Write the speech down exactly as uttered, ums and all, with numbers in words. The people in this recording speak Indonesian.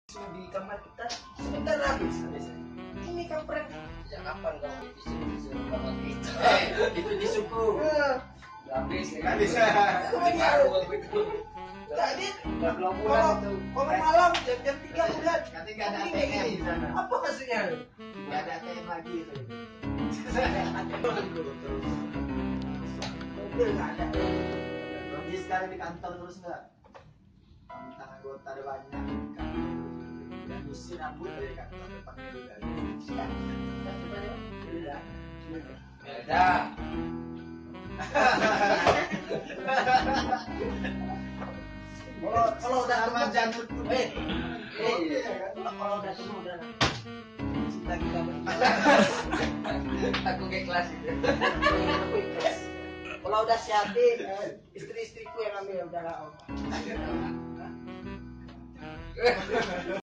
di kamar kita sebentar habis. Ini kampret. Sejak kapan kau isu-isu kamar kita? Itu di suku. Habis ya kan? Bisa. Tadi kalau kalau malam jam jam tiga bulan. Nanti nggak ada A T M di sana. Apa maksudnya? Nggak ada A T M lagi itu. Mobil nggak ada. Lagi sekarang di kantor terus nggak? Tentang anggota ada banyak. Dan gusi rambut dari kantor pakai juga. Beda. Beda. Kalau kalau udah sama janur eh eh kalau udah semua udah cinta kita berdua. Aku ke kelas itu. Aku ikhlas. Kalau udah si Ade, istri-istriku yang ambil udah lah.